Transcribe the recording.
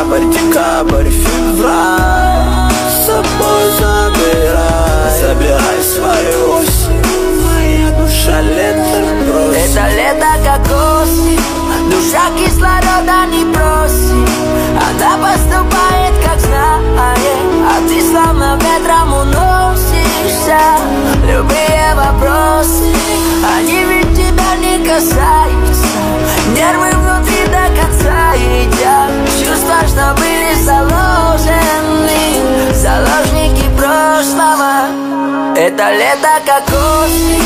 ноябрь, декабрь, февраль. С собой забирай свою осень. Моя душа лето просит. Это лето как осень, душа кислорода не просит. Она поступает как знает, а ты словно ветром уносишься. Любые вопросы, они ведь тебя не касаются. Нервы внутри до конца едят. Чувства, что были заложены, заложники прошлого. Это лето как осень,